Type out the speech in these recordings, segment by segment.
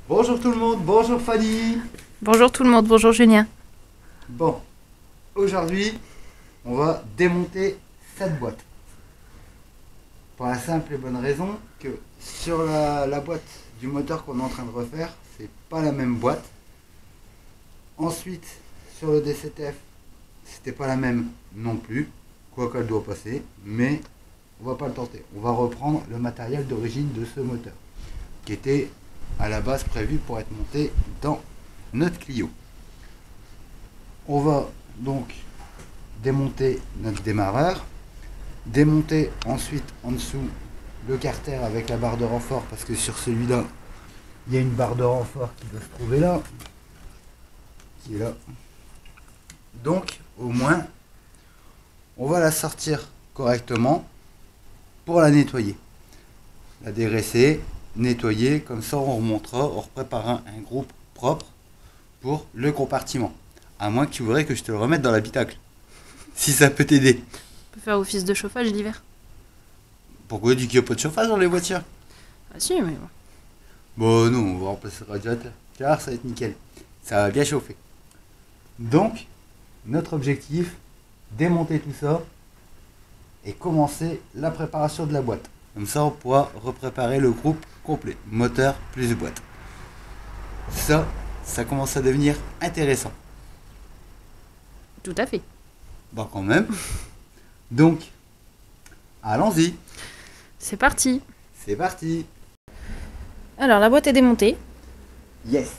Bonjour tout le monde, bonjour Fanny. Bonjour tout le monde, bonjour Julien. Bon, aujourd'hui, on va démonter cette boîte. Pour la simple et bonne raison que sur la boîte du moteur qu'on est en train de refaire, c'est pas la même boîte. Ensuite, sur le DCTF, c'était pas la même non plus, quoi qu'elle doit passer, mais on va pas le tenter. On va reprendre le matériel d'origine de ce moteur, qui était à la base prévu pour être monté dans notre Clio. On va donc démonter notre démarreur, démonter ensuite en dessous le carter avec la barre de renfort, parce que sur celui-là, il y a une barre de renfort qui doit se trouver là, qui est là. Donc, au moins, on va la sortir correctement pour la nettoyer. La dégraisser, nettoyer, comme ça on remontera, on repréparera un groupe propre pour le compartiment. À moins que tu voudrais que je te le remette dans l'habitacle. Si ça peut t'aider. On peut faire office de chauffage l'hiver. Pourquoi du qu'il n'y a pas de chauffage dans les voitures? Ah si, mais bon. Bon non, on va remplacer le radiateur. Car ça va être nickel. Ça va bien chauffer. Donc, notre objectif, démonter tout ça et commencer la préparation de la boîte. Comme ça, on pourra repréparer le groupe complet. Moteur plus boîte. Ça commence à devenir intéressant. Tout à fait. Bon, quand même. Donc, allons-y. C'est parti. C'est parti. Alors, la boîte est démontée. Yes.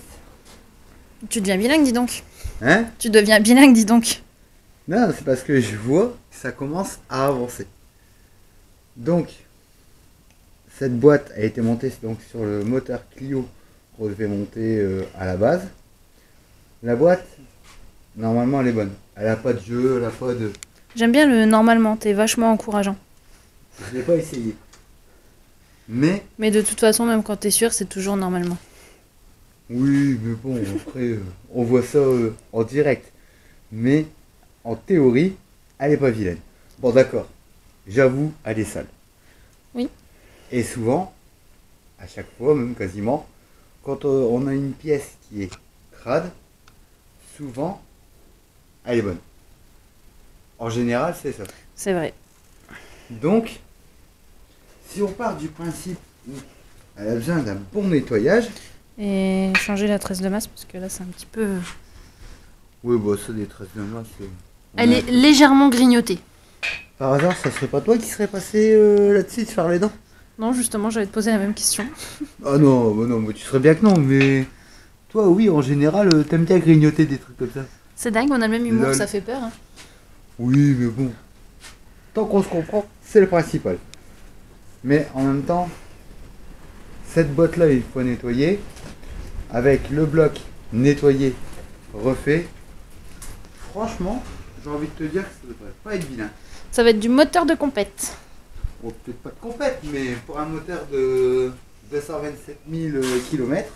Tu deviens bilingue, dis donc. Hein? Tu deviens bilingue, dis donc. Non, c'est parce que je vois que ça commence à avancer. Donc, cette boîte a été montée donc sur le moteur Clio qu'on devait monter à la base. La boîte, normalement, elle est bonne. Elle n'a pas de jeu, elle n'a pas de... J'aime bien le normalement, t'es vachement encourageant. Je ne l'ai pas essayé. Mais, Mais de toute façon, même quand t'es sûr, c'est toujours normalement. oui, mais bon, après, on voit ça en direct. Mais, en théorie, elle n'est pas vilaine. Bon, d'accord. J'avoue, elle est sale. Oui. Et souvent, à chaque fois, même quasiment, quand on a une pièce qui est crade, souvent, elle est bonne. En général, c'est ça. C'est vrai. Donc, si on part du principe où elle a besoin d'un bon nettoyage, Et changer la tresse de masse, parce que là, c'est un petit peu... oui, bah ça, des tresses de masse, Elle est légèrement grignotée. Par hasard, ça serait pas toi qui serais passé là-dessus de faire les dents? Non, justement, j'allais te poser la même question. Ah non, bah non, bah tu serais bien que non, mais toi, oui, en général, t'aimes bien grignoter des trucs comme ça. C'est dingue, on a le même humour, Lol. ça fait peur. Hein. Oui, mais bon, tant qu'on se comprend, c'est le principal. Mais en même temps, cette boîte-là, il faut nettoyer. Avec le bloc nettoyé, refait. Franchement, j'ai envie de te dire que ça devrait pas être vilain. Ça va être du moteur de compète. Bon, peut-être pas de compète, mais pour un moteur de 227 000 km,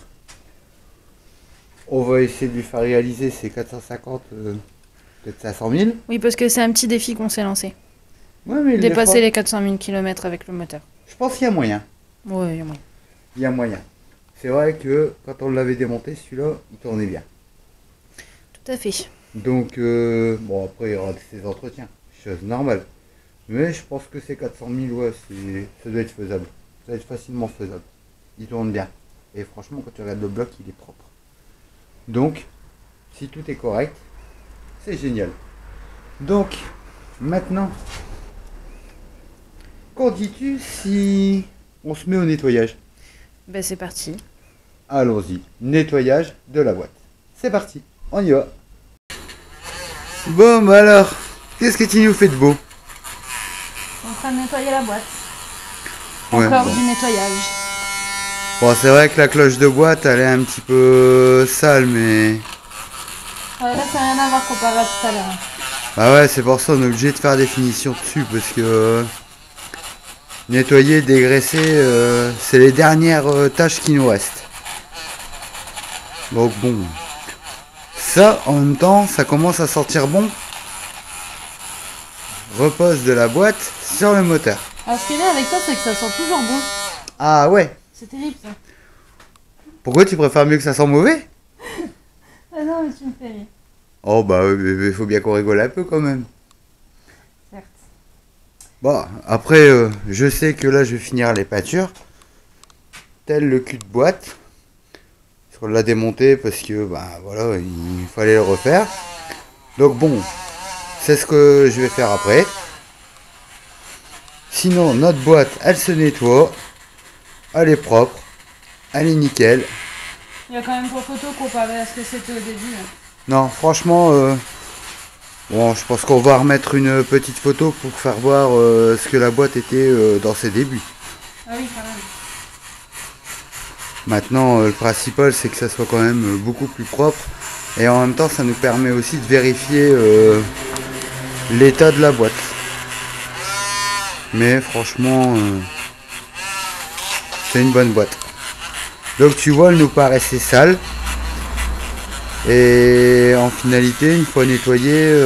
on va essayer de lui faire réaliser ses 450, peut-être 500 000. Oui, parce que c'est un petit défi qu'on s'est lancé. Ouais, mais Dépasser les 400 000 km avec le moteur. je pense qu'il y a moyen. Ouais, il y a moyen. Il y a moyen. C'est vrai que quand on l'avait démonté, celui-là, il tournait bien. Tout à fait. Donc, bon, après, il y aura ses entretiens. Chose normale. Mais je pense que ces 400 000, ouais, ça doit être faisable. Ça doit être facilement faisable. Il tourne bien. Et franchement, quand tu regardes le bloc, il est propre. Donc, si tout est correct, c'est génial. Donc, maintenant, qu'en dis-tu si on se met au nettoyage? Ben c'est parti. Allons-y, nettoyage de la boîte. C'est parti, on y va. Bon, bah alors, qu'est-ce que tu nous fais de beau? On est en train de nettoyer la boîte. Ouais, Encore bon. du nettoyage. Bon, c'est vrai que la cloche de boîte, elle est un petit peu sale, mais... Ouais, là, ça n'a rien à voir comparé à tout à l'heure. Bah ouais, c'est pour ça on est obligé de faire des finitions dessus, parce que... nettoyer, dégraisser, c'est les dernières tâches qui nous restent. Donc bon... Ça, en même temps, ça commence à sentir bon. Repose de la boîte sur le moteur. Alors, ce qui est bien avec toi, c'est que ça sent toujours bon. Ah ouais. C'est terrible, ça. Pourquoi tu préfères mieux que ça sent mauvais? Ah non, mais tu me fais rire. Oh bah il faut bien qu'on rigole un peu quand même. Certes. Bon, après, je sais que là, je vais finir les peintures. Tel le cul de boîte. On l'a démonté parce que, bah voilà, il fallait le refaire. Donc bon, c'est ce que je vais faire après. Sinon, notre boîte, elle se nettoie. Elle est propre. Elle est nickel. Il y a quand même pas photo comparé à ce que c'était au début. Là. Non, franchement, bon, je pense qu'on va remettre une petite photo pour faire voir ce que la boîte était dans ses débuts. Ah oui, quand même. Maintenant, le principal, c'est que ça soit quand même beaucoup plus propre. Et en même temps, ça nous permet aussi de vérifier l'état de la boîte. Mais franchement, c'est une bonne boîte. Donc tu vois, elle nous paraissait sale. Et en finalité, une fois nettoyée,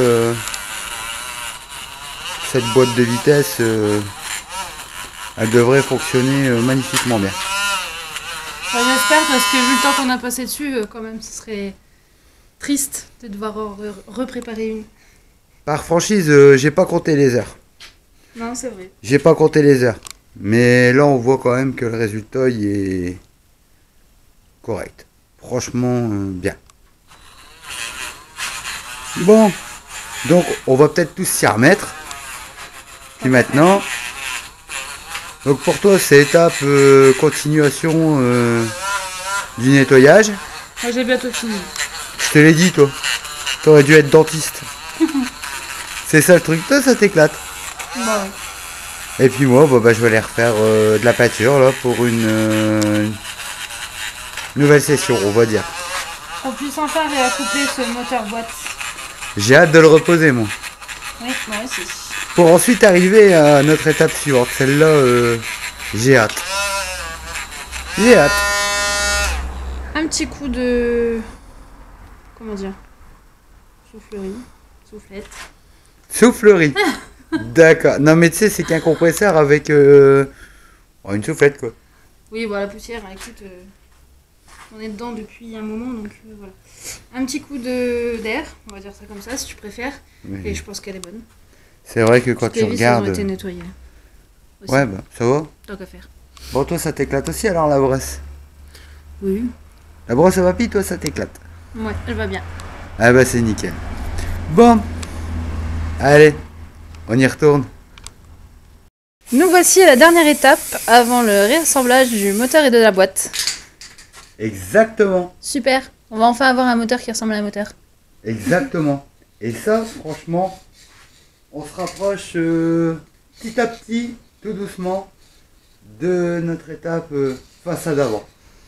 cette boîte de vitesse, elle devrait fonctionner magnifiquement bien. Bah, j'espère parce que vu le temps qu'on a passé dessus, quand même, ce serait triste de devoir repréparer une. Par franchise, j'ai pas compté les heures. Non, c'est vrai. J'ai pas compté les heures. Mais là, on voit quand même que le résultat il est correct. Franchement, bien. Bon, donc on va peut-être tous s'y remettre. Puis maintenant, donc pour toi, c'est étape continuation du nettoyage. Moi, j'ai bientôt fini. Je te l'ai dit, toi. T'aurais dû être dentiste. C'est ça le truc, toi, ça t'éclate. Bah ouais. Et puis moi, bah, je vais aller refaire de la peinture là pour une nouvelle session, on va dire. On puisse enfin réaccouper ce moteur boîte. J'ai hâte de le reposer, moi. Oui, moi aussi. Pour ensuite arriver à notre étape suivante. Celle-là, j'ai hâte. J'ai hâte. Un petit coup de... Comment dire? Soufflerie. Soufflette. Soufflerie. D'accord. Non mais tu sais, c'est qu'un compresseur avec une soufflette quoi. Oui, voilà, la poussière, écoute, on est dedans depuis un moment, donc voilà. Un petit coup d'air, on va dire ça comme ça, si tu préfères. Oui. Et je pense qu'elle est bonne. C'est vrai que quand Parce que tu les vis, regardes... elles ont été nettoyées. Aussi. Ouais, bah ça va. Tant qu'à faire. Bon, toi, ça t'éclate aussi alors la brosse. Oui. La brosse à papy, toi, ça t'éclate. Ouais, elle va bien. Ah bah c'est nickel. Bon. Allez, on y retourne. Nous voici à la dernière étape avant le réassemblage du moteur et de la boîte. Exactement. Super, on va enfin avoir un moteur qui ressemble à un moteur. Exactement. Et ça, franchement, on se rapproche petit à petit, tout doucement, de notre étape façade avant.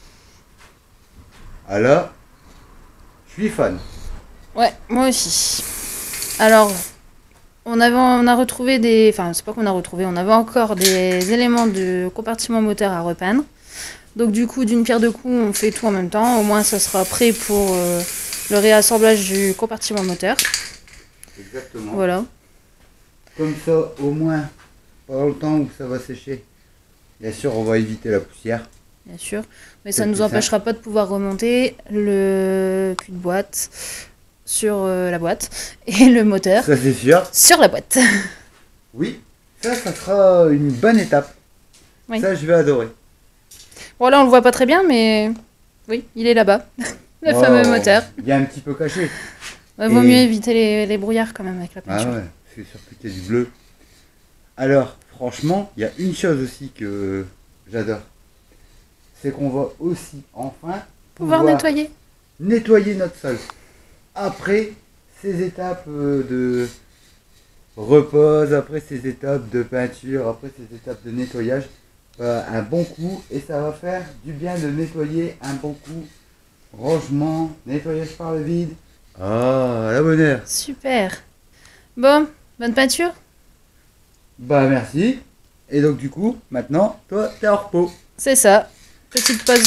Alors, je suis fan. Ouais, moi aussi. Alors, on a retrouvé des... Enfin, c'est pas qu'on a retrouvé, on avait encore des éléments de compartiment moteur à repeindre. Donc du coup, d'une pierre deux coups, on fait tout en même temps. Au moins, ça sera prêt pour le réassemblage du compartiment moteur. Exactement. Voilà. Comme ça, au moins, pendant le temps où ça va sécher, bien sûr, on va éviter la poussière. Bien sûr. Mais C'est ça ne nous plus empêchera pas de pouvoir remonter le cul de boîte sur la boîte et le moteur Ça, c'est sûr. sur la boîte. Oui, ça sera une bonne étape. Oui. Ça, je vais adorer. Bon, là, on le voit pas très bien, mais oui, il est là-bas. Le fameux moteur. Il y a un petit peu caché. Ouais, vaut Et- mieux éviter les brouillards quand même avec la Ah peinture. ouais, c'est surtout qu'il y a du bleu. Alors, franchement, il y a une chose aussi que j'adore. C'est qu'on va aussi enfin Pouvoir nettoyer notre sol. Après ces étapes de repose, après ces étapes de peinture, après ces étapes de nettoyage, un bon coup, et ça va faire du bien de nettoyer un bon coup. Rangement, nettoyage par le vide. Ah, la bonne heure. Super. Bon, bonne peinture. Bah merci. Et donc du coup, maintenant, toi, t'es en repos. C'est ça. Petite pause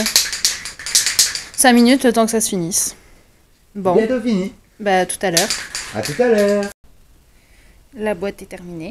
5 minutes le temps que ça se finisse. Bon, Bientôt fini. bah tout à l'heure. À tout à l'heure. La boîte est terminée.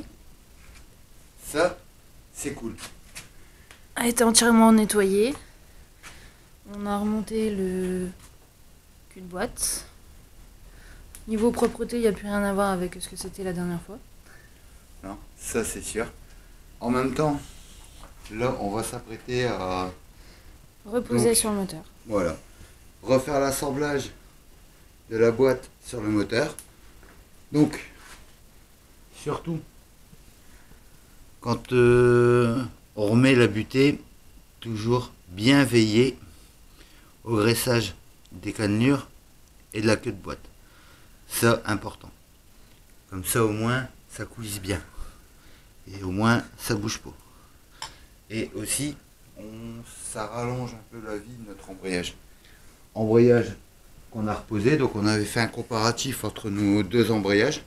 Ça, c'est cool. Elle a été entièrement nettoyée. On a remonté le cul de boîte. Niveau propreté, il n'y a plus rien à voir avec ce que c'était la dernière fois. Non, ça c'est sûr. En même temps, là on va s'apprêter à Reposer donc, sur le moteur. voilà, refaire l'assemblage de la boîte sur le moteur. Donc, surtout, quand on remet la butée, toujours bien veiller au graissage des cannelures et de la queue de boîte. Ça, important. Comme ça, au moins, ça coulisse bien. Et au moins, ça bouge pas. Et aussi, ça rallonge un peu la vie de notre embrayage. Embrayage qu'on a reposé, donc on avait fait un comparatif entre nos deux embrayages.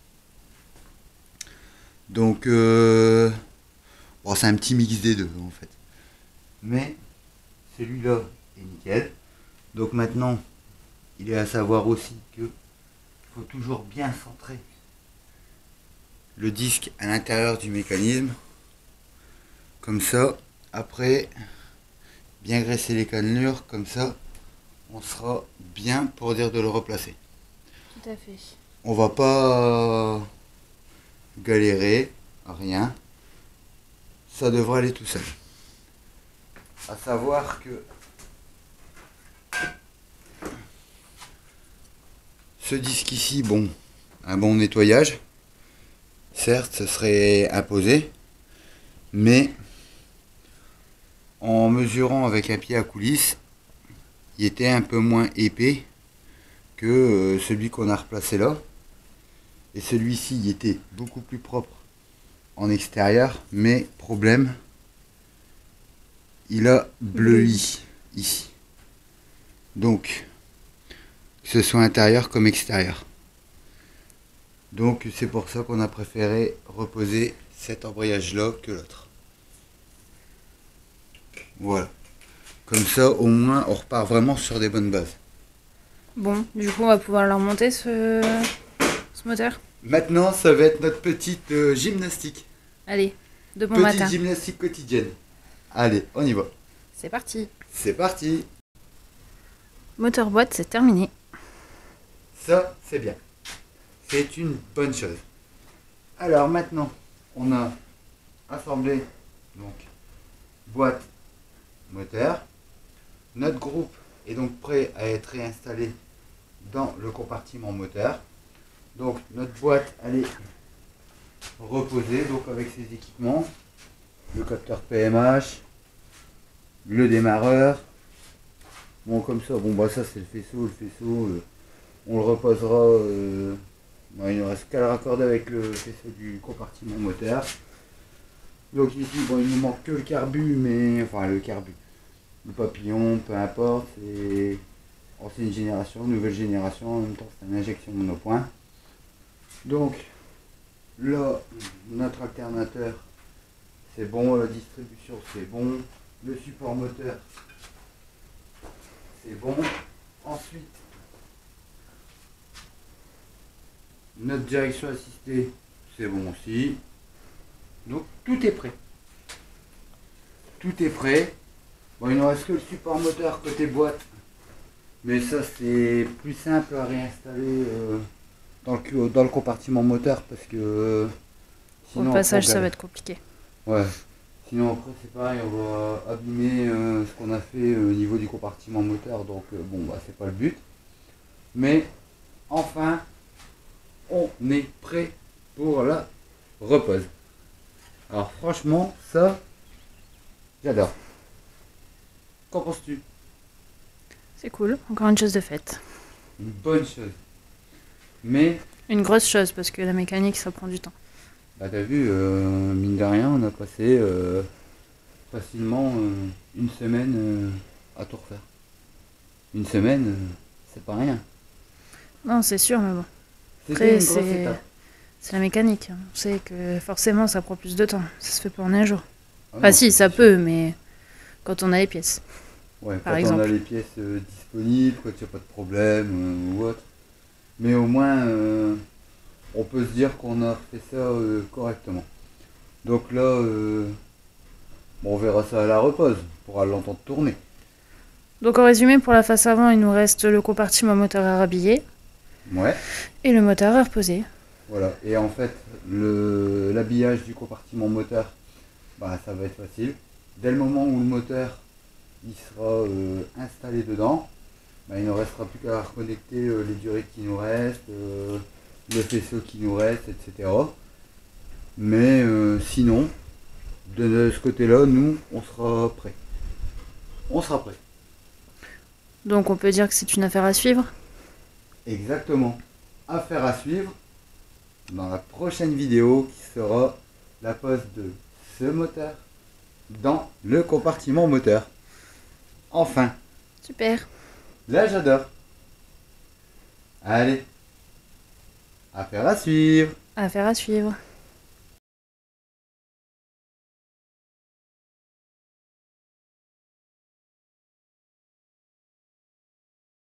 Donc, bon, c'est un petit mix des deux en fait. Mais celui-là est nickel. Donc maintenant, il est à savoir aussi que faut toujours bien centrer le disque à l'intérieur du mécanisme. Comme ça, après, bien graisser les cannelures, comme ça, on sera bien pour dire de le replacer. Tout à fait. On va pas galérer, rien. Ça devrait aller tout seul. À savoir que ce disque ici, bon, un bon nettoyage, certes, ce serait imposé, mais en mesurant avec un pied à coulisse, il était un peu moins épais que celui qu'on a replacé là. Et celui-ci, il était beaucoup plus propre en extérieur, mais problème, il a bleui ici. Donc, que ce soit intérieur comme extérieur. Donc c'est pour ça qu'on a préféré reposer cet embrayage-là que l'autre. Voilà. Comme ça, au moins, on repart vraiment sur des bonnes bases. Bon, du coup, on va pouvoir leur monter ce moteur. Maintenant, ça va être notre petite gymnastique. Allez, de bon Petite matin. gymnastique quotidienne. Allez, on y va. C'est parti. C'est parti. Moteur boîte, c'est terminé. Ça, c'est bien. C'est une bonne chose. Alors maintenant, on a assemblé donc boîte, moteur. Notre groupe est donc prêt à être réinstallé dans le compartiment moteur. Donc notre boîte, elle est reposée donc avec ses équipements, le capteur PMH, le démarreur. Bon, comme ça, bon bah ça c'est le faisceau. On le reposera. Il ne reste qu'à le raccorder avec le faisceau du compartiment moteur. Donc ici, bon, il nous manque que le carbu, mais enfin le carbu, le papillon, peu importe, c'est ancienne génération, nouvelle génération, en même temps c'est une injection monopoint. Donc là, notre alternateur, c'est bon, la distribution c'est bon, le support moteur, c'est bon. Ensuite, notre direction assistée, c'est bon aussi. Donc tout est prêt. Tout est prêt. Bon, il ne reste que le support moteur côté boîte. Mais ça c'est plus simple à réinstaller dans le compartiment moteur parce que Pour le passage, ça va être compliqué. Ouais. Sinon après c'est pareil, on va abîmer ce qu'on a fait au niveau du compartiment moteur. Donc bon bah c'est pas le but. Mais enfin on est prêt pour la repose. Alors franchement, ça, j'adore. Qu'en penses-tu? C'est cool, encore une chose de faite. Une bonne chose. Mais, Une grosse chose, parce que la mécanique, ça prend du temps. bah t'as vu, mine de rien, on a passé facilement une semaine à tout refaire. Une semaine, c'est pas rien. Non, c'est sûr, mais bon. C'était une Après, grosse étape. c'est la mécanique. On sait que forcément, ça prend plus de temps. Ça se fait pas en un jour. Ah Enfin, non, si, c'est ça sûr. peut, mais quand on a les pièces. Ouais, par quand exemple. on a les pièces disponibles, quand il n'y a pas de problème ou autre. Mais au moins, on peut se dire qu'on a fait ça correctement. Donc là, bon, on verra ça à la repose, on pourra l'entendre tourner. Donc en résumé, pour la face avant, il nous reste le compartiment moteur à rhabiller Ouais, et le moteur à reposer. voilà. Et en fait, l'habillage du compartiment moteur, bah, ça va être facile. Dès le moment où le moteur il sera installé dedans, bah, il ne restera plus qu'à reconnecter les durées qui nous restent, le faisceau qui nous reste, etc. Mais sinon, de ce côté-là, nous, on sera prêt. On sera prêt. Donc on peut dire que c'est une affaire à suivre. Exactement. Affaire à suivre dans la prochaine vidéo qui sera la pose de ce moteur dans le compartiment moteur. Enfin, Super. là j'adore. Allez, affaire à suivre. Affaire à suivre.